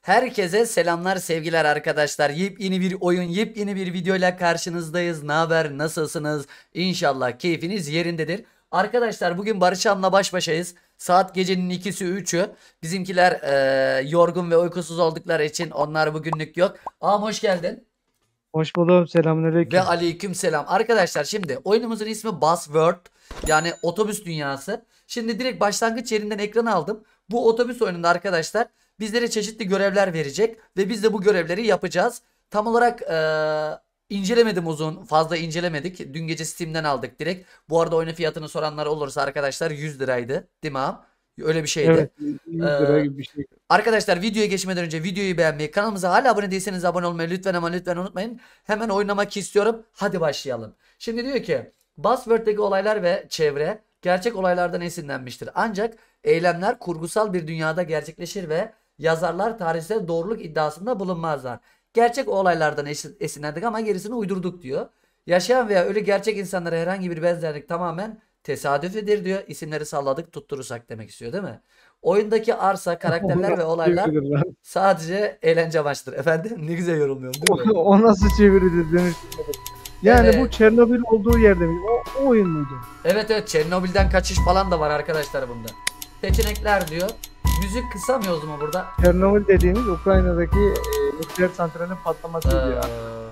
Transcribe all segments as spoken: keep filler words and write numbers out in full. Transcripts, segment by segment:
Herkese selamlar, sevgiler arkadaşlar. Yepyeni bir oyun, yepyeni bir videoyla karşınızdayız. Ne haber, nasılsınız? İnşallah keyfiniz yerindedir. Arkadaşlar bugün Barış Han'la baş başayız. Saat gecenin ikisi üçü. Bizimkiler eee, yorgun ve uykusuz oldukları için onlar bugünlük yok. Ağam hoş geldin. Hoş buldum. Ve Selamünaleyküm. aleyküm selam. Arkadaşlar şimdi oyunumuzun ismi Buzzworld. Yani otobüs dünyası. Şimdi direkt başlangıç yerinden ekranı aldım. Bu otobüs oyununda arkadaşlar bizlere çeşitli görevler verecek. Ve biz de bu görevleri yapacağız. Tam olarak eee, incelemedim uzun. Fazla incelemedik. Dün gece Steam'den aldık direkt. Bu arada oyunun fiyatını soranlar olursa arkadaşlar yüz liraydı. Değil mi ağam? Öyle bir şeydi. Evet, yüz lira Eee gibi bir şey. Arkadaşlar videoya geçmeden önce videoyu beğenmeyi, kanalımıza hala abone değilseniz abone olmayı lütfen ama lütfen unutmayın. Hemen oynamak istiyorum. Hadi başlayalım. Şimdi diyor ki Buzzworld'deki olaylar ve çevre gerçek olaylardan esinlenmiştir. Ancak eylemler kurgusal bir dünyada gerçekleşir ve yazarlar tarihsel doğruluk iddiasında bulunmazlar. Gerçek olaylardan esin- esinlendik ama gerisini uydurduk diyor. Yaşayan veya ölü gerçek insanlara herhangi bir benzerlik tamamen tesadüfidir diyor. İsimleri salladık tutturursak demek istiyor değil mi? Oyundaki arsa, O karakterler ve nasıl olaylar çevirilir lan? sadece eğlence amaçlıdır. Efendim ne güzel yorumluyorum O, değil mi? o nasıl çevirilir dönüştürmedir. Yani bu Evet. Çernobil olduğu yerde mi? O, o oyun muydu? Evet evet Çernobil'den kaçış falan da var arkadaşlar bunda. Seçenekler diyor. Müzik kısamıyoruz mu burada? Çernobil dediğimiz Ukrayna'daki e, nükleer santralin patlaması diyor. Ee,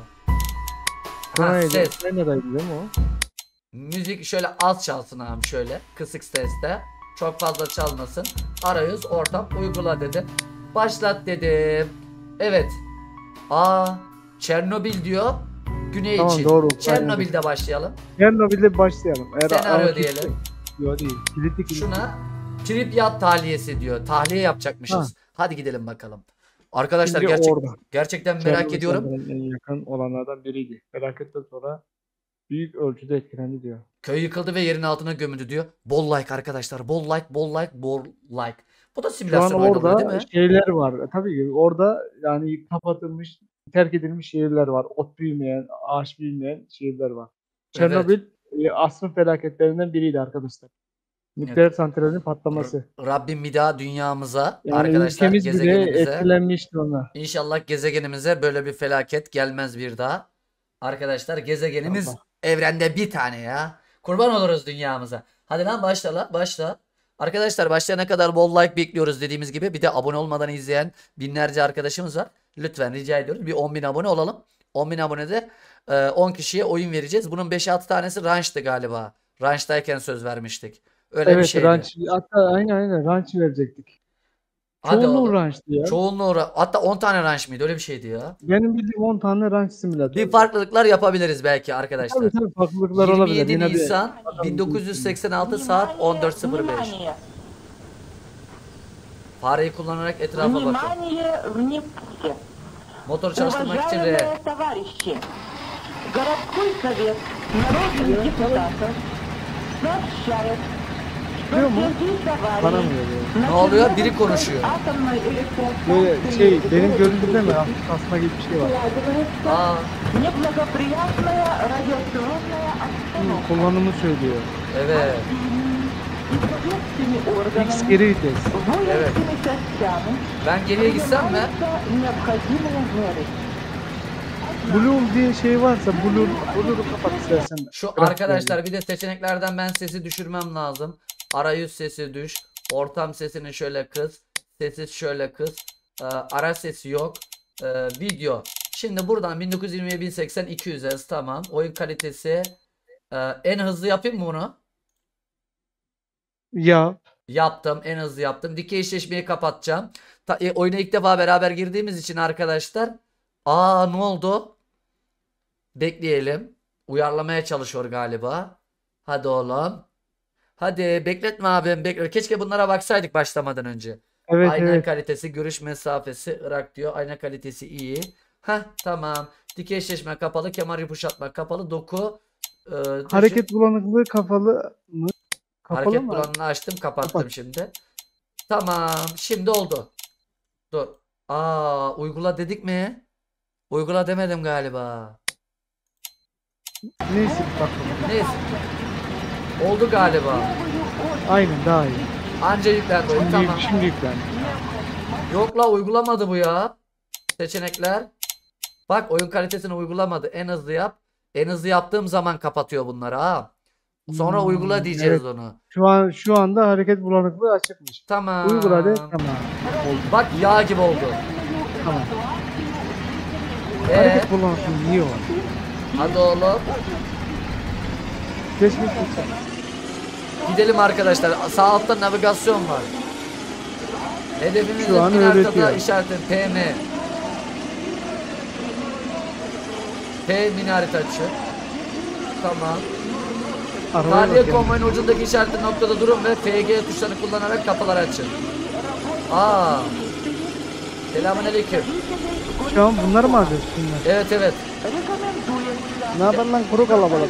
ha Ukrayna'da, ses. Ukrayna'daydı değil mi o? Müzik şöyle az çalsın abi şöyle. Kısık seste. Çok fazla çalmasın. Arayüz ortam uygula dedi. Başlat dedim. Evet. Aa Çernobil diyor. Güney Tamam, için. doğru, Ukrayna'da. Çernobil'de başlayalım. Çernobil'de başlayalım. Eğer Senaryo anarşist- diyelim. Yok değil. Kilitli kilitli. Şuna Pripyat tahliyesi diyor. Tahliye yapacakmışız. Hadi gidelim bakalım. Arkadaşlar Şimdi gerçek orada. gerçekten merak Çernobil ediyorum. santralinin en yakın olanlardan biriydi. Felaketten sonra büyük ölçüde etkilendi diyor. Köy yıkıldı ve yerin altına gömüldü diyor. Bol like arkadaşlar. Bol like, bol like, bol like. Bu da Şu an simülasyon oyunu oluyor değil orada mi? şeyler var. E, Tabii ki orada yani kapatılmış, terk edilmiş şehirler var. Ot büyümeyen, ağaç büyümeyen şehirler var. Evet. Çernobil e, asrın felaketlerinden biriydi arkadaşlar. Nükleer santralin patlaması. R- Rabbim bir daha dünyamıza, Yani arkadaşlar ülkemiz bile gezegenimize, etkilenmişti ona. İnşallah gezegenimize böyle bir felaket gelmez bir daha. Arkadaşlar gezegenimiz Allah. evrende bir tane ya. Kurban oluruz dünyamıza. Hadi lan başla lan başla. Arkadaşlar başlayana kadar bol like bekliyoruz dediğimiz gibi. Bir de abone olmadan izleyen binlerce arkadaşımız var. Lütfen rica ediyoruz. Bir on bin abone olalım. on bin abonede e, on kişiye oyun vereceğiz. Bunun beş altı tanesi rançtı galiba. Rançtayken söz vermiştik. Öyle bir Evet, şeydi. ranch. Hatta aynen aynen ranch verecektik. Hadi Çoğunluğu oğlum. ranch'tı ya. Çoğunluğu ra- hatta on tane ranç mıydı? Öyle bir şeydi ya. Benim bildiğim on tane ranch simülatörü. Bir farklılıklar yapabiliriz belki arkadaşlar. Tabii tabii farklılıklar olabilir. yirmi yedi Yine bir- Nisan bin dokuz yüz seksen altı saat on dört sıfır beş. Fareyi kullanarak etrafa bakın. Внимание, внимание! Motor çalıştırmak için R. Уважаемые товарищи, городской совет народных депутатов сообщает, что Biliyor в musun? связи с Bana mı аварией geliyor? на Ne oluyor? Biri Чернобыльской konuşuyor. атомной электростанции Böyle şey benim в görüntümde mi? городе Hafif kasma gibi bir şey var. складывается Aa, неблагоприятная радиационная обстановка. Kullanımı söylüyor. evet. И советскими X органами, geri vites. выбранными частями Ben geriye gitsem mi? принимаются необходимые меры. Blue diye şey varsa Blue, Blue'u kapat istersen. Şu Bırak arkadaşlar bir de seçeneklerden ben sesi düşürmem lazım. Arayüz sesi düş. Ortam sesini şöyle kıs. Sesi şöyle kıs. Ee, ara sesi yok. Ee, video. Şimdi buradan bin dokuz yüz yirmi bin seksen iki yüz yaz. Tamam. Oyun kalitesi. Ee, en hızlı yapayım mı bunu? Ya Yaptım. En hızlı yaptım. Dikey eşleşmeyi kapatacağım. Ta, e, oyuna ilk defa beraber girdiğimiz için arkadaşlar. Aa ne oldu? Bekleyelim. Uyarlamaya çalışıyor galiba. Hadi oğlum. Hadi bekletme abim. Bekle. Keşke bunlara baksaydık başlamadan önce. evet Ayna evet. kalitesi, görüş mesafesi, Irak diyor. Ayna kalitesi iyi. Heh tamam. Dikey eşleşme kapalı. Kemer yumuşatma kapalı. Doku. E, Hareket bulanıklığı kapalı mı? Kapalı Hareket mı? bulanını açtım, kapattım Kapat. şimdi. Tamam, şimdi oldu. Dur. Aa, uygula dedik mi? Uygula demedim galiba. Neyse bak. Neyse. Oldu galiba. Aynen daha iyi. Anca yüklendi oyun. Şimdi, Tamam. şimdi yüklendi. Yok la, uygulamadı bu ya. Seçenekler. Bak, oyun kalitesini uygulamadı. En hızlı yap. En hızlı yaptığım zaman kapatıyor bunları ha. Sonra Hmm, uygula diyeceğiz evet. onu. Şu an şu anda hareket bulanıklığı açıkmış. Tamam. Uygula de tamam. Oldu. Bak, yağ gibi oldu. Tamam. Ee, Hareket bulanıklığı iyi o. hadi oğlum. Geç geç geç. Gidelim arkadaşlar. Sağ altta navigasyon var. Hedefimizin Şu an bir arkada öğretiyor. işareti P M. P mini harita açı. Tamam. Arabaya Tahliye bak yani. konvoyun ucundaki işaretli noktada durun ve F G tuşlarını kullanarak kapıları açın. Aa. Selamünaleyküm. Şu an bunlar mı alacağız bunlar? Evet evet. Ne yapar lan kuru kalabalık.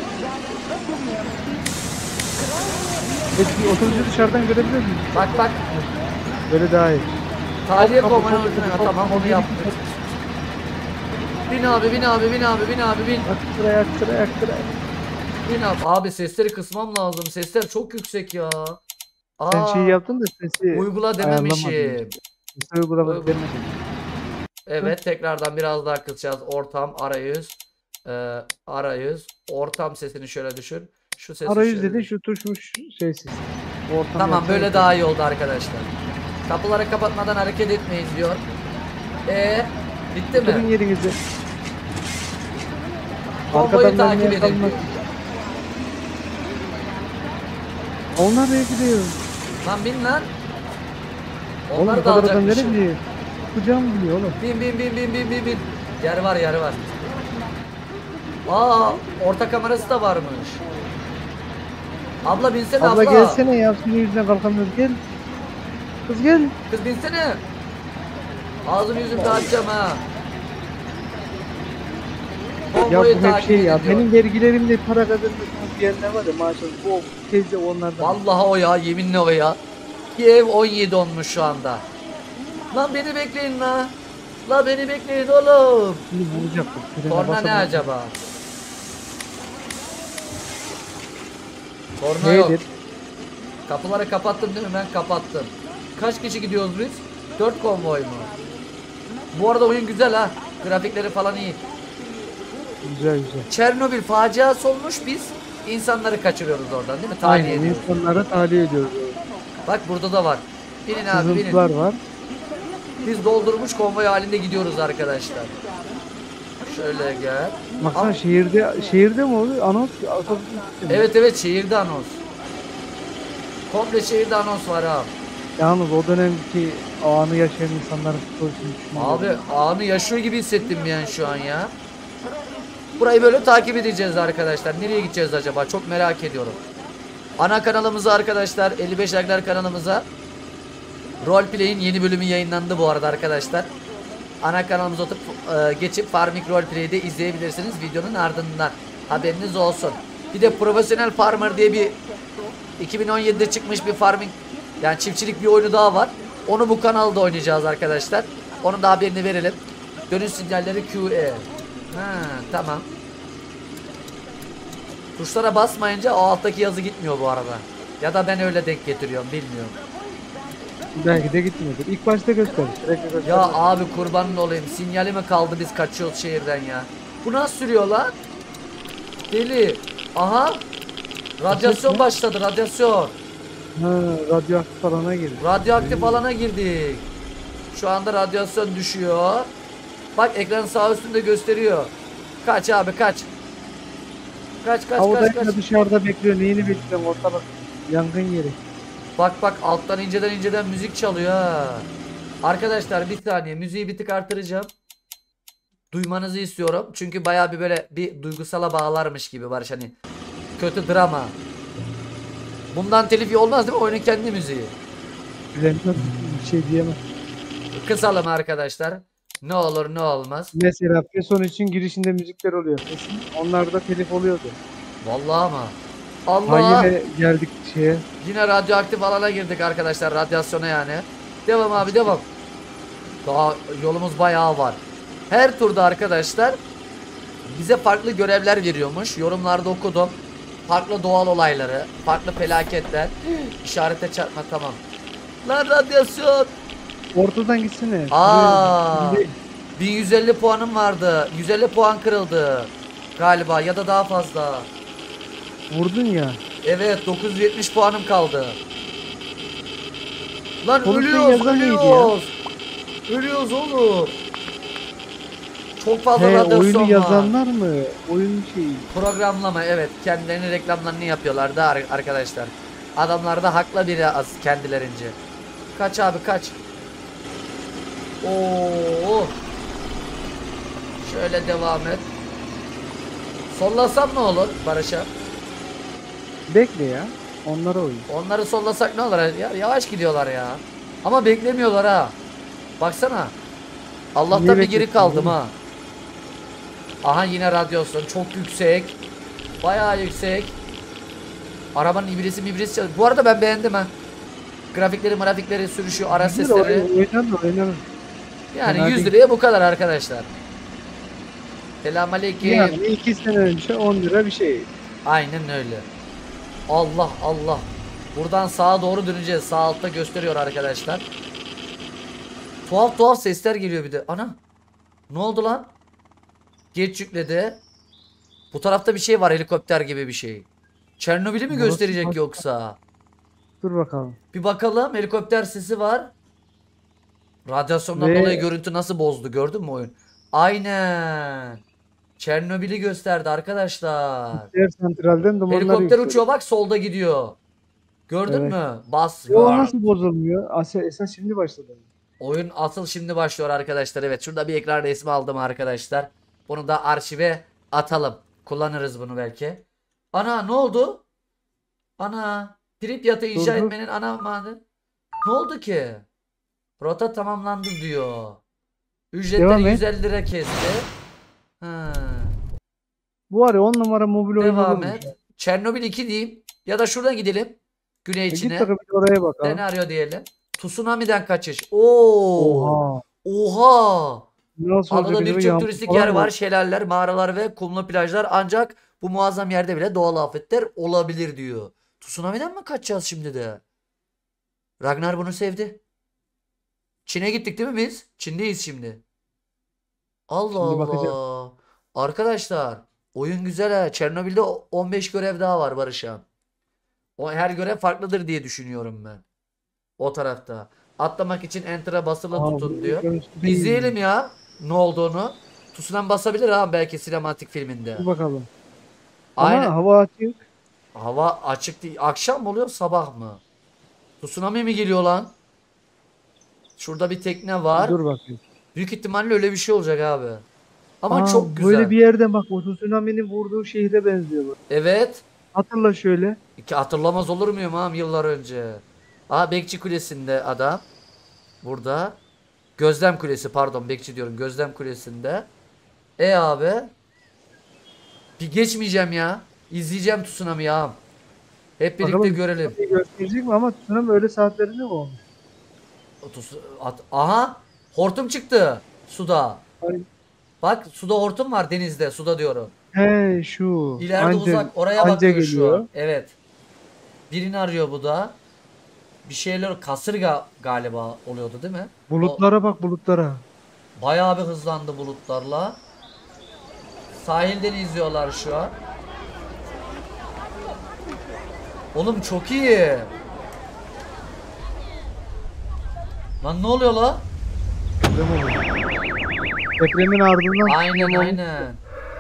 Peki otobüsü dışarıdan görebiliyor muyuz? Bak bak. Böyle daha iyi. Tahliye Hop, hop, konvoyun hop, ucuna. hop, Tamam, hop, onu yaptık. Bin abi, bin abi, bin abi, bin abi, bin. Aktıra aktıra aktıra. Bin abi. Abi sesleri kısmam lazım. Sesler çok yüksek ya. Aa, Sen şey yaptın da sesi uygula dememişim. ayarlamadın. Sesi uygulamadı Uygula. demedim. Evet, tekrardan biraz daha kısacağız. Ortam, arayüz. Ee, arayüz. Ortam sesini şöyle düşün. Şu sesi Arayüz şöyle dedi düşün. şu tuşmuş şeysiz. Ortam Tamam, yapsa böyle yeter. daha iyi oldu arkadaşlar. Kapıları kapatmadan hareket etmeyin diyor. E bitti Durun mi? yerinize. Konvoyu Arkadan takip ben edin. yakalmak. Onlar nereye gidiyor? Lan bin lan. Oğlum bu Onları da kadar adam nereye alacakmışım. gidiyor? Kucağım gidiyor oğlum. Bin bin bin bin bin bin bin. Yer var, yer var. Aa, orta kamerası da varmış. Abla binsene abla. Abla gelsene ya senin yüzüne kalkamıyoruz gel. Kız gel. Kız binsene. Ağzım yüzüm dağıtacağım ha. Ya Konvoyu bu hep takip şey ya. edin diyor. Benim vergilerimle para kazanmışsınız diyenler var ya maaşınız. Bu teyze onlardan. Vallahi o ya, yeminle o ya. Kiev on yedi olmuş şu anda. Lan beni bekleyin la. La beni bekleyin oğlum. Şimdi vuracak bu. Frene Korna ne basamıyor. acaba? Korna yok. Nedir? Kapıları kapattım değil mi? Ben kapattım. Kaç kişi gidiyoruz biz? dört konvoy mu? Bu arada oyun güzel ha. Grafikleri falan iyi. Güzel güzel. Çernobil faciası olmuş, biz insanları kaçırıyoruz oradan değil mi? Tahliye Aynen ediyoruz. insanlara tahliye ediyoruz. Bak burada da var. Binin abi binin. Sızıntılar var. Biz doldurmuş konvoy halinde gidiyoruz arkadaşlar. Şöyle gel. Baksana Al. şehirde şehirde mi oluyor? Anons otobüs. Evet evet, şehirde anons. Komple şehirde anons var abi. Yalnız o dönemki anı yaşayan insanların psikolojisini düşünüyorum. Abi anı yaşıyor gibi hissettim yani şu an ya. Burayı böyle takip edeceğiz arkadaşlar. Nereye gideceğiz acaba? Çok merak ediyorum. Ana kanalımıza arkadaşlar, elli beş Like'lar kanalımıza Roleplay'in yeni bölümü yayınlandı bu arada arkadaşlar. Ana kanalımıza oturup e, geçip Farming Roleplay'i de izleyebilirsiniz videonun ardından. Haberiniz olsun. Bir de Professional Farmer diye bir iki bin on yedide çıkmış bir farming, yani çiftçilik bir oyunu daha var. Onu bu kanalda oynayacağız arkadaşlar. Onun da haberini verelim. Dönüş sinyalleri Q E. Ha, tamam. Tuşlara basmayınca o alttaki yazı gitmiyor bu arada. Ya da ben öyle denk getiriyorum, bilmiyorum. Belki de gitmiyordur. İlk başta gösterir. Sürekli gösterir. Ya abi kurbanın olayım. Sinyali mi kaldı, biz kaçıyoruz şehirden ya. Bu nasıl sürüyor lan? Deli. Aha. Radyasyon başladı, radyasyon. Ha, radyoaktif alana girdi. Radyoaktif alana girdik. Şu anda radyasyon düşüyor. Bak ekranın sağ üstünde gösteriyor. Kaç abi kaç. Kaç kaç kaç Havadayken kaç. dışarıda bekliyor. Neyini bekliyorsun? Ortalık yangın yeri. Bak bak alttan inceden inceden müzik çalıyor ha. Arkadaşlar bir saniye, müziği bir tık artıracağım. Duymanızı istiyorum. Çünkü bayağı bir böyle bir duygusala bağlarmış gibi var hani. Kötü drama. Bundan telif iyi olmaz değil mi? Oyunun kendi müziği. Bilemiyorum. Bir şey diyemem. Kısalım arkadaşlar. Ne olur ne olmaz. Mesela Peson için girişinde müzikler oluyor. Onlar da telif oluyordu. Vallahi ama. Ha Allah. yine geldik şeye. Yine radyoaktif alana girdik arkadaşlar. Radyasyona yani. Devam abi devam. Daha yolumuz bayağı var. Her turda arkadaşlar bize farklı görevler veriyormuş. Yorumlarda okudum. Farklı doğal olayları, farklı felaketler. İşarete çarpma, tamam. Lan radyasyon. Ortadan gitsene. Aa. Şuraya- bin yüz elli puanım vardı. yüz elli puan kırıldı. Galiba ya da daha fazla. Vurdun ya. Evet, dokuz yüz yetmiş puanım kaldı. Lan Konuştuğun ölüyoruz, yazan neydi ya? ölüyoruz. Ölüyoruz oğlum. Çok fazla He, radyasyon oyunu var. yazanlar mı? Oyun şeyi. Programlama, evet, kendilerinin reklamlarını yapıyorlar da ar- arkadaşlar. Adamlar da haklı biri az kendilerince. Kaç abi kaç. Oo. Şöyle devam et. Sollasam ne olur Barış'a? Bekle ya. Onlara oyun. Onları sollasak ne olur? Ya, yavaş gidiyorlar ya. Ama beklemiyorlar ha. Baksana. Allah'tan Niye bir geri bekliyorsun kaldım oğlum? ha. Aha yine radyasyon çok yüksek. Bayağı yüksek. Arabanın ibresi mibresi çalıyor. Bu arada ben beğendim ha. Grafikleri grafikleri sürüşü araç Güzel, sesleri. oyun- Oynanır oynanır. Yani fena yüz değil. liraya bu kadar arkadaşlar. Selamünaleyküm. Yani iki sene önce on lira bir şey. Aynen öyle. Allah Allah. Buradan sağa doğru döneceğiz. Sağ altta gösteriyor arkadaşlar. Tuhaf tuhaf sesler geliyor bir de. Ana. Ne oldu lan? Geç yükledi. Bu tarafta bir şey var, helikopter gibi bir şey. Çernobil'i mi Burası gösterecek başka. yoksa? Dur bakalım. Bir bakalım, helikopter sesi var. Radyasyondan Ve- dolayı görüntü nasıl bozdu, gördün mü oyun? Aynen. Çernobil'i gösterdi arkadaşlar. Diğer santralden dumanlar Helikopter yükseliyor. uçuyor bak, solda gidiyor. Gördün Evet. mü? Bas O var. nasıl bozulmuyor? Asya esas şimdi başladı. Oyun asıl şimdi başlıyor arkadaşlar. Evet, şurada bir ekran resmi aldım arkadaşlar. Bunu da arşive atalım. Kullanırız bunu belki. Ana ne oldu? Ana. Pripyat'ı inşa Dur, dur. etmenin ana madı. Ne oldu ki? Rota tamamlandı diyor. Ücretleri Devam et. yüz elli lira kesti. Ha. Bu var ya on numara mobil oyun Devam olurmuş et. ya. Çernobil iki diyeyim. Ya da şuradan gidelim. Güney E git içine. bakalım bir oraya bakalım. Senaryo diyelim. Tsunami'den kaçış. Oo. Oha. Oha. Nasıl olacak Adada acaba? birçok Yağmur turistik falan yer mı? var. Şelaleler, mağaralar ve kumlu plajlar. Ancak bu muazzam yerde bile doğal afetler olabilir diyor. Tsunami'den mi kaçacağız şimdi de? Ragnar bunu sevdi. Çin'e gittik değil mi biz? Çin'deyiz şimdi. Allah Şimdi Allah. bakacağım. Arkadaşlar, oyun güzel ha. Çernobil'de o- on beş görev daha var Barış'a. O her görev farklıdır diye düşünüyorum ben. O tarafta. Atlamak için Enter'a basılı Aa, tutun bu diyor. görüntü değil. İzleyelim ya ne olduğunu. Tsunami basabilir ha belki sinematik filminde. Bir bakalım. Ama Aynen. hava açık. Hava açık değil. Akşam mı oluyor, sabah mı? Tsunami mi geliyor lan? Şurada bir tekne var. Dur bakayım. Büyük ihtimalle öyle bir şey olacak abi. Ama Aa, çok güzel. böyle bir yerde bak o tsunami'nin vurduğu şehre benziyor bu. Evet. Hatırla şöyle. Ki hatırlamaz olur muyum ağam yıllar önce. Aa, Bekçi Kulesi'nde adam. Burada. Gözlem Kulesi, pardon, Bekçi diyorum. Gözlem Kulesi'nde. E abi. Bir geçmeyeceğim ya. İzleyeceğim Tsunami'yi ağam. Hep birlikte Bakalım görelim. tsunami gösterecek mi ama tsunami öyle saatlerinde mi olmuş? O tus- at- Aha. Hortum çıktı. Suda. Ay, Bak, suda hortum var, denizde. Suda diyorum. he şu. İleride Anca- uzak. Oraya anca bakıyor şu geliyor. an. Evet. Birini arıyor bu da. Bir şeyler, kasırga galiba oluyordu değil mi? Bulutlara bak bulutlara. Bayağı bir hızlandı bulutlarla. Sahilden izliyorlar şu an. Oğlum çok iyi. Lan ne oluyor la? Deprem oluyor. Depremin ardından Aynen deprem olmuş. aynen.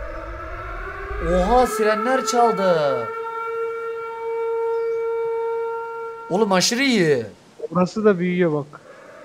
Oha, sirenler çaldı. Oğlum aşırı iyi. Burası da büyüyor bak.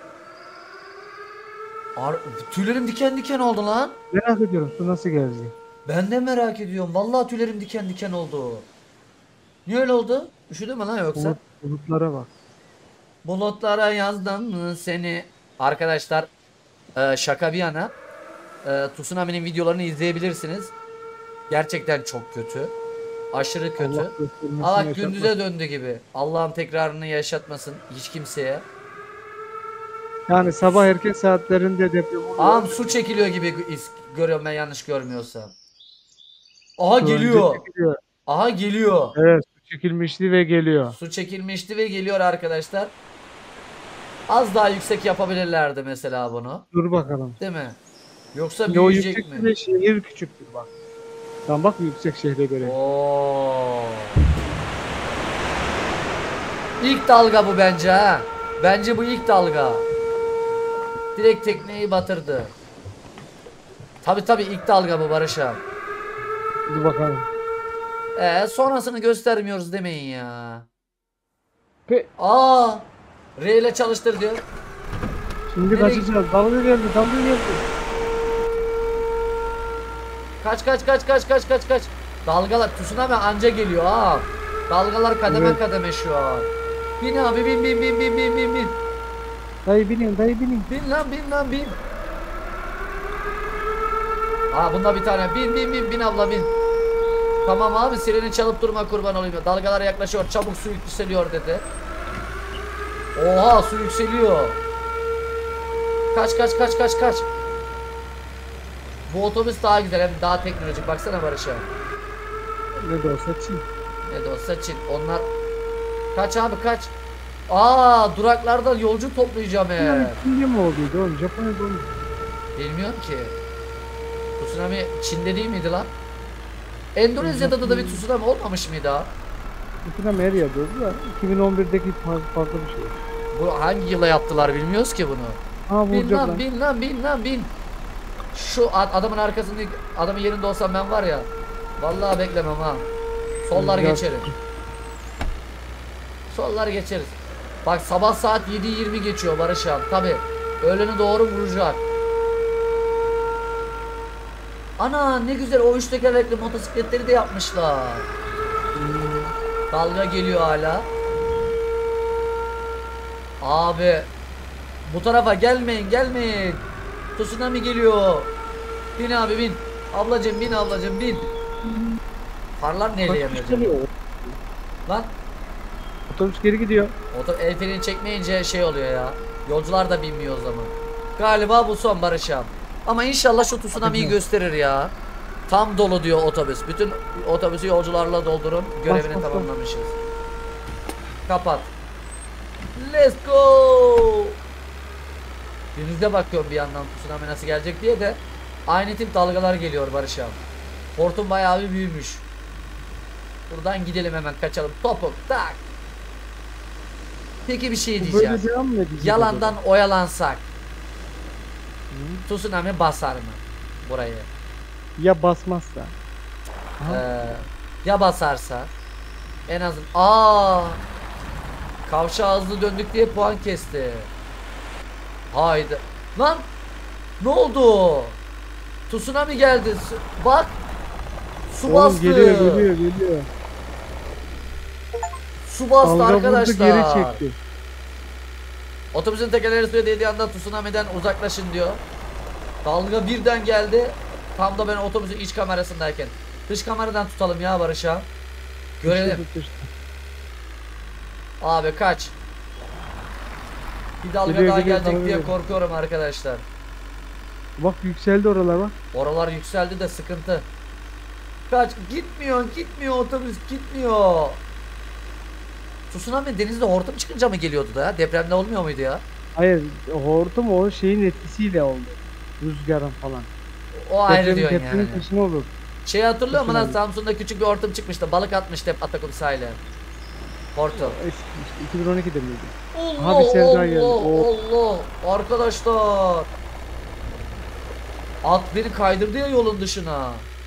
Ar tüylerim diken diken oldu lan. Merak ediyorum su nasıl gelecek. Ben de merak ediyorum. Vallahi tüylerim diken diken oldu. Niye öyle oldu? Üşüdü mü lan yoksa? Bulut, bulutlara bak. Bulutlara yazdım mı seni? Arkadaşlar, e, şaka bir yana, e, Tsunami'nin videolarını izleyebilirsiniz. Gerçekten çok kötü. Aşırı kötü. Allah göstermesin, Aa, yaşatmasın. gündüze döndü gibi. Allah'ım tekrarını yaşatmasın hiç kimseye. Yani sabah erken saatlerinde deprem oluyor. Ağam su çekiliyor gibi is- görüyorum ben, yanlış görmüyorsam. Aha Su geliyor. önce çekiliyor. Aha geliyor. Evet su çekilmişti ve geliyor. Su çekilmişti ve geliyor arkadaşlar. Az daha yüksek yapabilirlerdi mesela bunu. Dur bakalım. Değil mi? Yoksa Şimdi o büyüyecek yüksek mi? bir şehir küçüktür bak. Sen bak yüksek şehre göre. Oo. İlk dalga bu bence ha. Bence bu ilk dalga. Direkt tekneyi batırdı. Tabi tabi ilk dalga bu Barış abi. Dur bakalım. Ee, sonrasını göstermiyoruz demeyin ya. Pe Aa, R ile çalıştır diyor. Şimdi Nereye- kaçacağız. Dalga geldi, dalga geldi. Kaç kaç kaç kaç kaç kaç kaç. Dalgalar tsunami anca geliyor ha. Dalgalar kademe Evet. kademe şu an. Bin abi bin bin bin bin bin bin bin. Dayı binin, dayı binin. Bin lan bin lan bin. Aa bunda bir tane bin bin bin bin abla bin. Tamam abi sireni çalıp durma kurban olayım. Dalgalar yaklaşıyor çabuk su yükseliyor dedi. Oha su yükseliyor. Kaç kaç kaç kaç kaç. Bu otobüs daha güzel hem daha teknolojik baksana Barış'a. Ne de olsa Çin. Ne de olsa Çin. Onlar kaç abi kaç. Aa duraklarda yolcu toplayacağım Yani hep. Çin'de mi olduydu oğlum? Japonya'da olmuş. Bilmiyorum ki. Tsunami Çin'de değil miydi lan? Endonezya'da da bir tsunami olmamış mıydı ha? Bütün her yerde oldu da iki bin on birdeki farklı, farklı bir şey. Bu hangi yıla yaptılar bilmiyoruz ki bunu. Ha Bin vuracak lan, lan. bin lan bin lan bin. Şu ad- adamın arkasında adamın yerinde olsam ben var ya. Vallahi beklemem ha. Sollar Rüzgar- geçerim. Sollar geçeriz. Bak sabah saat yedi yirmi geçiyor Barış abi. Tabi öğlene doğru vuracak. Ana ne güzel o üç tekerlekli motosikletleri de yapmışlar. Hmm. Dalga geliyor hala. Abi bu tarafa gelmeyin gelmeyin. Tsunami geliyor. Bin abi bin. Ablacım bin ablacım bin. Farlar neyle Bak, yanıyor? geliyor. Lan Otobüs geri gidiyor. oto el freni çekmeyince şey oluyor ya. Yolcular da binmiyor o zaman. Galiba bu son Barış abi. Ama inşallah şu tsunami'yi Hadi. gösterir ya. Tam dolu diyor otobüs. Bütün otobüsü yolcularla doldurun. Görevini bas, bas. tamamlamışız. Kapat. Let's go. Denize bakıyorum bir yandan tsunami nasıl gelecek diye de aynı tip dalgalar geliyor Barış abi. Hortum bayağı bir büyümüş. Buradan gidelim hemen kaçalım. Topuk tak. Peki bir şey Bu diyeceğim. böyle devam mı edecek? Yalandan acaba? oyalansak Hı? tsunami basar mı burayı? Ya basmazsa? Aha. Ee, ya basarsa en azından aa kavşağa hızlı döndük diye puan kesti. Haydi. Lan ne oldu? Tsunami geldi. Su- Bak. Su Oğlum bastı. geliyor, geliyor, geliyor. Su bastı Dalga vurdu, arkadaşlar. geri çekti. Otobüsün tekerleri suya değdiği anda tsunami'den uzaklaşın diyor. Dalga birden geldi. Tam da ben otobüsün iç kamerasındayken. Dış kameradan tutalım ya Barış'a. Görelim. Tutuştu, tutuştu. Abi kaç. Bir dalga Geliyor, daha geliyor, gelecek dalga diye geliyor. korkuyorum arkadaşlar. Bak yükseldi oralar bak. Oralar yükseldi de sıkıntı. Kaç. Gitmiyor gitmiyor otobüs gitmiyor. Tsunami denizde hortum çıkınca mı geliyordu da ya? Depremde olmuyor muydu ya? Hayır, hortum o şeyin etkisiyle oldu. Rüzgarın falan. O ayrı Deprem, diyorsun depremin yani. peşine olur. Şey hatırlıyor musun lan Tsunami. Samsun'da küçük bir hortum çıkmıştı. Balık atmıştı hep Atakum sahile. Hortum. Eski işte iki bin on ikide miydi? Allah Aha, bir Sevda Allah geldi. O- Allah. Arkadaşlar. At beni kaydırdı ya yolun dışına.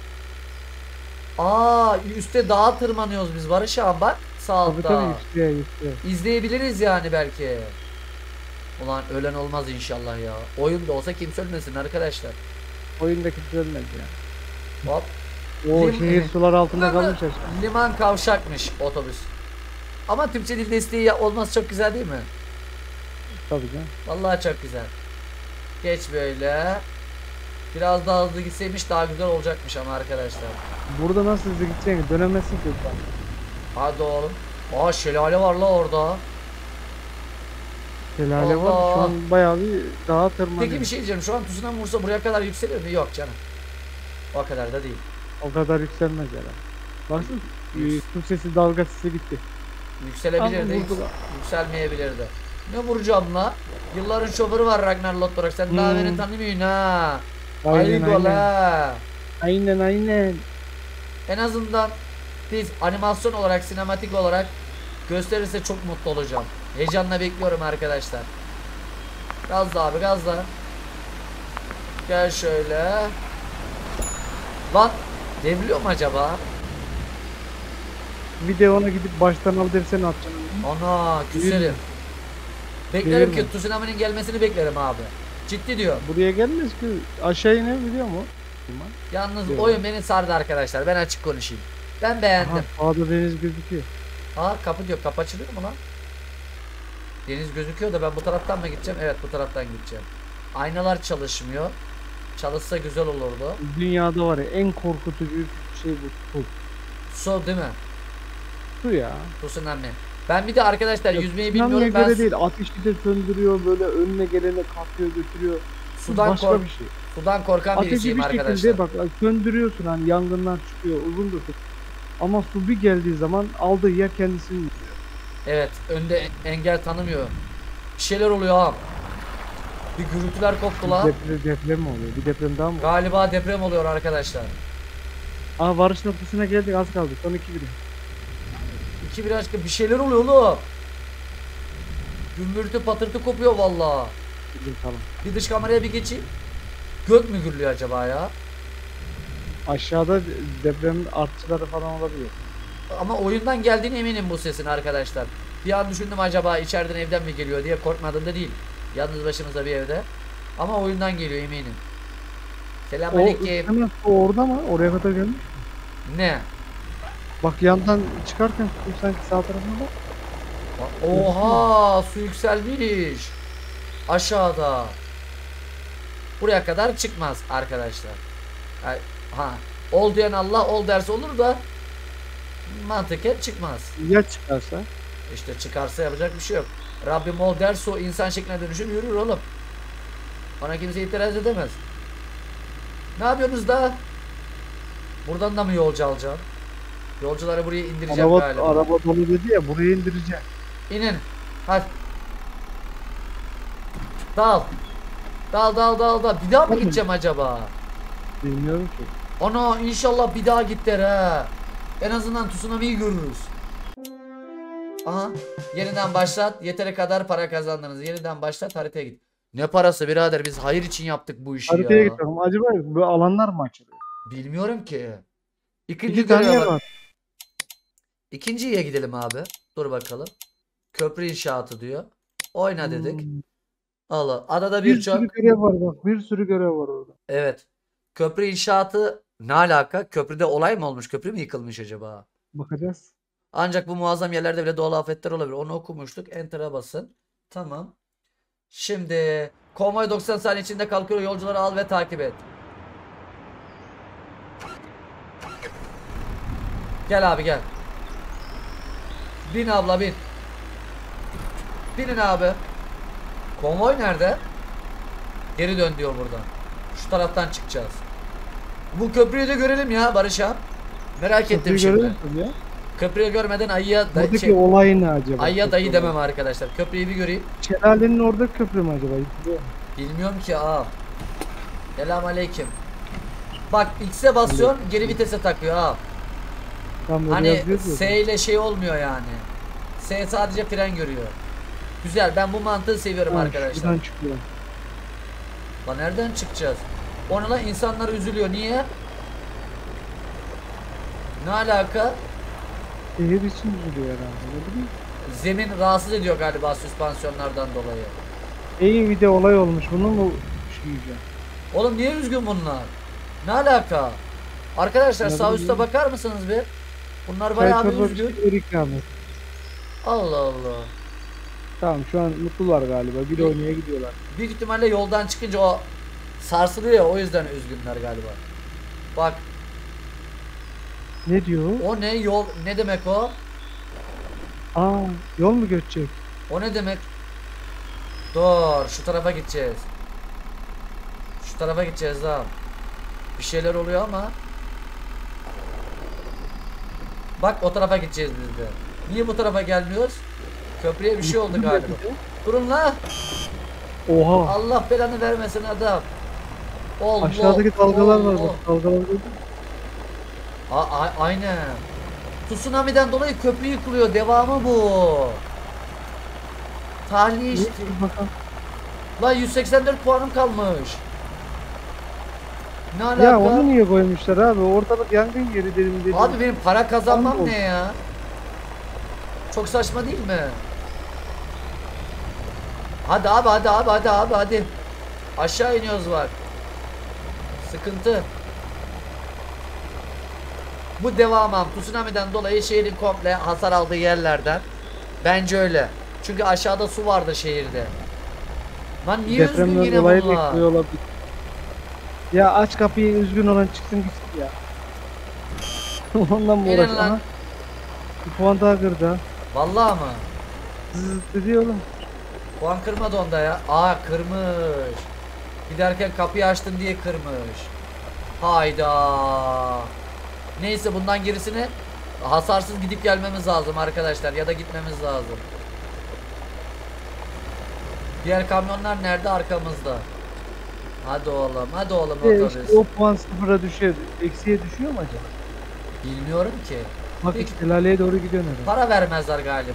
Aa üstte dağa tırmanıyoruz biz Barış abi bak. Sağ Tabii altta. tabii yükseğe yükseğe. İzleyebiliriz yani belki. Ulan ölen olmaz inşallah ya. Oyunda olsa kimse ölmesin arkadaşlar. Oyundaki ölmez ya. Hop. O Lim- şehir sular altında Lim- kalmış aşağı. Liman kavşakmış otobüs. Ama Türkçe dil desteği ya- olması çok güzel değil mi? Tabii canım. Vallahi çok güzel. Geç böyle. Biraz daha hızlı gitseymiş daha güzel olacakmış ama arkadaşlar. Burada nasıl hızlı gideceksin? Dönemezsin ki buradan. Hadi oğlum. Aa şelale var la orada. Şelale var. Allah. Şu an bayağı bir dağa tırmanıyor. Peki bir şey diyeceğim. Şu an tsunami vursa buraya kadar yükselir mi? Yok canım. O kadar da değil. O kadar yükselmez herhalde. Baksana. e, Yüks- Su sesi, dalga sesi gitti. Yükselebilirdi. Ama yüks- vurdular. yükselmeyebilirdi. Ne vuracağım la? Yılların şoförü var Ragnar Lothbrok. Sen daha Hmm. beni tanımıyorsun ha. Aynen, Ayıp ol aynen. ha. Aynen aynen. En azından biz animasyon olarak, sinematik olarak gösterirse çok mutlu olacağım. Heyecanla bekliyorum arkadaşlar. Gazla abi, gazla. Gel şöyle. Lan devriliyor mu acaba? Videona gidip baştan al dersen atacaksın. Ana küserim. Devirme. Beklerim ki Devirme. tsunami'nin gelmesini beklerim abi. Ciddi diyor. Buraya gelmez ki. Aşağı iner biliyor musun? Yalnız Devirme. oyun beni sardı arkadaşlar. Ben açık konuşayım. Ben beğendim. Aha, sağda deniz gözüküyor. Aa kapı diyor. Kapı açılıyor mu lan? Deniz gözüküyor da ben bu taraftan mı gideceğim? Evet bu taraftan gideceğim. Aynalar çalışmıyor. Çalışsa güzel olurdu. Dünyada var ya en korkutucu şey bu. Su. Su değil mi? Su ya. Tsunami. Ben bir de arkadaşlar Yok, yüzmeyi tsunami'ye bilmiyorum. Ben göre su- değil. Ateşi de söndürüyor böyle önüne gelene kapıyor götürüyor. Su sudan, başka kork bir şey. sudan korkan Ateşi birisiyim bir arkadaşlar. şekilde bak söndürüyorsun hani yangından çıkıyor uzun dursun. Ama su bir geldiği zaman aldığı yer kendisini yiyor. Evet önde engel tanımıyor. Bir şeyler oluyor ha. Bir gürültüler koptu la. Deprem, deprem mi oluyor? Bir deprem daha mı? Galiba deprem oluyor arkadaşlar. Aa varış noktasına geldik az kaldı. Son iki biri. İki bir aşkı bir şeyler oluyor oğlum. Gümbürtü patırtı kopuyor vallahi. Dur tamam. Bir dış kameraya bir geçeyim. Gök mü gürlüyor acaba ya? Aşağıda deprem artçıları falan olabiliyor. Ama oyundan geldiğine eminim bu sesin arkadaşlar. Bir an düşündüm acaba içeriden evden mi geliyor diye, korkmadım da değil. Yalnız başımıza bir evde. Ama oyundan geliyor eminim. O, Selamünaleyküm. hemen o orada mı? Oraya kadar gelmiş. Ne? Bak yandan çıkarken su sanki sağ tarafında. Oha su yükselmiş. Aşağıda. Buraya kadar çıkmaz arkadaşlar. Yani, ha, ol diyen Allah ol derse olur da mantıken çıkmaz. Ya çıkarsa? İşte çıkarsa yapacak bir şey yok. Rabbim ol derse o insan şekline dönüşür yürür oğlum. Bana kimse itiraz edemez. Ne yapıyorsunuz da? Buradan da mı yolcu alacağım? Yolcuları buraya indireceğim Araba, galiba. araba dolu dedi ya buraya indireceğim. İnin. Hadi. Dal. Dal dal dal dal. Bir daha mı Tamam. gideceğim acaba? Bilmiyorum ki. Ana inşallah bir daha git der ha. En azından tsunami'yi görürüz. Aha. Yeniden başlat. Yeteri kadar para kazandınız. Yeniden başlat, haritaya git. Ne parası birader, biz hayır için yaptık bu işi Haritaya ya. gidelim. Acaba bu alanlar mı açılıyor? Bilmiyorum ki. İkinci İki tane görev yer var. var. İkinciye gidelim abi. Dur bakalım. Köprü inşaatı diyor. Oyna dedik. Hmm. Allah. Adada Bir birçok. sürü görev var bak. Bir sürü görev var orada. Evet. Köprü inşaatı ne alaka? Köprüde olay mı olmuş? Köprü mü yıkılmış acaba? Bakacağız. Ancak bu muazzam yerlerde bile doğal afetler olabilir. Onu okumuştuk. Enter'a basın. Tamam. Şimdi konvoy doksan saniye içinde kalkıyor. Yolcuları al ve takip et. Gel abi gel. Bin abla bin. Binin abi. Konvoy nerede? Geri dön diyor buradan. Şu taraftan çıkacağız. Bu köprüyü de görelim ya Barış abi. Merak ettim Köprüyü şimdi. görüyor musun ya? Köprüyü görmeden ayıya da, Buradaki şey, olay ne acaba? ayıya Köprü dayı olayı. demem arkadaşlar. Köprüyü bir göreyim. Şelalenin orada köprü mü acaba? Yıkılıyor mu? Bilmiyorum ki aa. Selam aleyküm. Bak X'e basıyorsun geri vitese takıyor ha. Tam böyle Hani yazıyoruz ya. S ile şey olmuyor yani. S sadece fren görüyor. Güzel, ben bu mantığı seviyorum Ha, arkadaşlar. şuradan çıkıyor. Lan nereden çıkacağız? Onunla insanlar üzülüyor. Niye? Ne alaka? Şehir için üzülüyor herhalde. Ne bileyim. Zemin rahatsız ediyor galiba süspansiyonlardan dolayı. İyi bir de olay olmuş. Bunu mu düşüneceğim? Oğlum niye üzgün bunlar? Ne alaka? Arkadaşlar Ne sağ bileyim. üstte bakar mısınız bir? Bunlar bayağı bir Çay üzgün. çorba bir ikram et. Allah Allah. Tamam şu an mutlular galiba. Bir İyi. oynaya gidiyorlar. Büyük ihtimalle yoldan çıkınca o sarsılıyor ya, o yüzden üzgünler galiba. Bak Ne diyor? o ne yol, ne demek o? Aa yol mu göçecek? O ne demek? Dur şu tarafa gideceğiz. Şu tarafa gideceğiz daha. Bir şeyler oluyor ama. Bak o tarafa gideceğiz biz de. Niye bu tarafa gelmiyoruz? Köprüye bir şey oldu Yıkıldı galiba. belki de. Durun la. Oha. Allah belanı vermesin adam. Allah, Aşağıdaki dalgalar var Allah. bak. Dalgalar gördün mü? A a aynen. Tsunami'den dolayı köprü yıkılıyor. Devamı bu. Tahliye işte. Dur bakalım. Lan yüz seksen dört puanım kalmış. Ne alaka? Ya onu niye koymuşlar abi? Ortalık yangın yeri dedim dedim. Abi benim para kazanmam Oldu. ne ya? Çok saçma değil mi? Hadi abi hadi abi hadi abi hadi. Aşağı iniyoruz bak. Sıkıntı. Bu devamım tsunami'den dolayı şehrin komple hasar aldığı yerlerden. Bence öyle. Çünkü aşağıda su vardı şehirde. Lan niye üzgün Depremden yine dolayı bunlar? bekliyor olabilir. Ya aç kapıyı, üzgün olan çıksın gitsin ya. Ondan mı Gelin uğraş? lan. Aha. Bir puan daha kırdı ha. Vallahi mı? Zıt dedi oğlum. Puan kırmadı onda ya. Aa kırmış. Giderken kapıyı açtın diye kırmış. Hayda. Neyse bundan gerisini hasarsız gidip gelmemiz lazım arkadaşlar. Ya da gitmemiz lazım. Diğer kamyonlar nerede? Arkamızda. Hadi oğlum. Hadi oğlum E otobüs. işte o puan sıfıra düşüyor. Eksiye düşüyor mu acaba? Bilmiyorum ki. Bak Peki. işte Lale'ye doğru gidiyor nerede? Para vermezler galiba.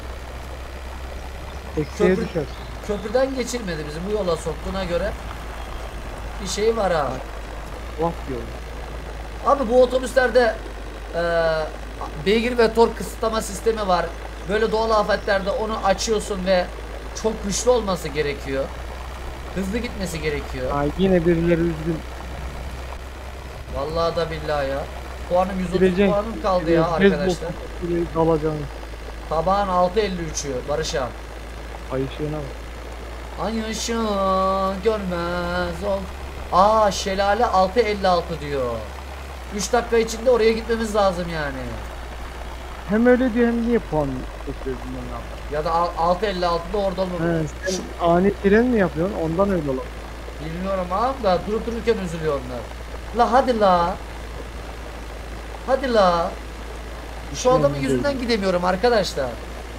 Eksiye Köprü- düşer. Köprüden geçirmedi bizi bu yola soktuğuna göre. Bir şey var ha. Vah diyor. Abi bu otobüslerde eee beygir ve tork kısıtlama sistemi var. Böyle doğal afetlerde onu açıyorsun ve çok güçlü olması gerekiyor. Hızlı gitmesi gerekiyor. Ay yine birileri üzgün. Vallahi da billahi ya. Puanım yüz otuz Gireceksin. puanım kaldı ya arkadaşlar. Dalacağını. Tabağın altı elli üçü Barış abi. Ay ışığına bak. Ay ışığı görmez ol. Aa şelale altı elli altı diyor. üç dakika içinde oraya gitmemiz lazım yani. Hem öyle diyor hem niye puan ekliyorsun bundan abi? Ya da altı elli altıda orada olmalı. He, sen ani fren mi yapıyorsun? Ondan öyle olur. Bilmiyorum abi da durup dururken üzülüyor onlar. La hadi la. Hadi la. Şu adamın Ben yüzünden gidemiyorum arkadaşlar.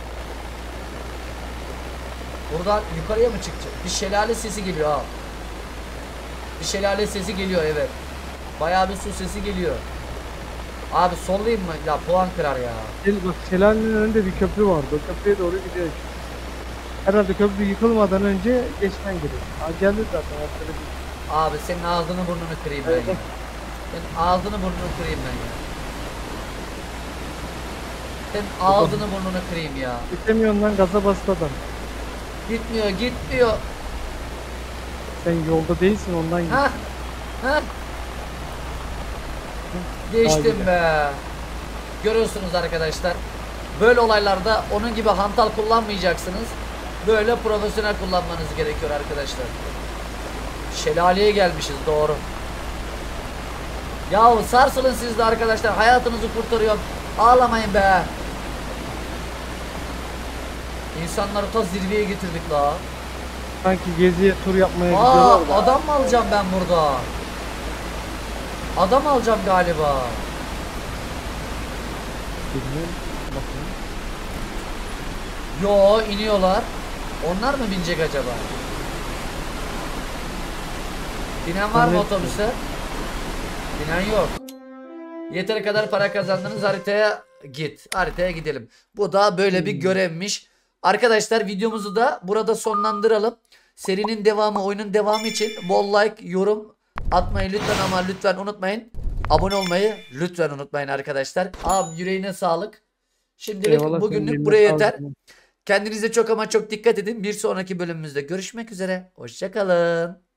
Buradan yukarıya mı çıkacak? Bir şelale sesi geliyor ha. Bir şelale sesi geliyor evet. Bayağı bir su sesi geliyor. Abi sollayayım mı? Ya puan kırar ya. Gel bak şelalenin önünde bir köprü vardı. O köprüye doğru gidiyor. Herhalde köprü yıkılmadan önce geçmen gerekiyor. Ha geldi zaten. Şöyle bir... Abi senin ağzını burnunu kırayım ben Evet. ya. Senin ağzını burnunu kırayım ben ya. Senin ağzını burnunu kırayım ya. Gitemiyorsun lan gaza bastı adam. Gitmiyor gitmiyor. Sen yolda değilsin ondan git. Ha? Ha? Geçtim Hadi be. Görüyorsunuz arkadaşlar. Böyle olaylarda onun gibi hantal kullanmayacaksınız. Böyle profesyonel kullanmanız gerekiyor arkadaşlar. Şelaleye gelmişiz doğru. Yahu sarsılın siz de arkadaşlar. Hayatınızı kurtarıyorum. Ağlamayın be. İnsanları ta zirveye getirdik la. Sanki geziye tur yapmaya Aa, gidiyorlar da. adam mı alacağım ben burada? Adam alacağım galiba. Bilmiyorum. Bakayım. Yo iniyorlar. Onlar mı binecek acaba? Binen var mı Zannetmiyorum. otobüse? Binen yok. Yeteri kadar para kazandınız, haritaya git. Haritaya gidelim. Bu da böyle bir görevmiş. Arkadaşlar videomuzu da burada sonlandıralım. Serinin devamı, oyunun devamı için bol like, yorum atmayı lütfen ama lütfen unutmayın. Abone olmayı lütfen unutmayın arkadaşlar. Abi yüreğine sağlık. Şimdilik Eyvallah, senin bugünlük eline buraya sağlık. yeter. Kendinize çok ama çok dikkat edin. Bir sonraki bölümümüzde görüşmek üzere. Hoşça kalın.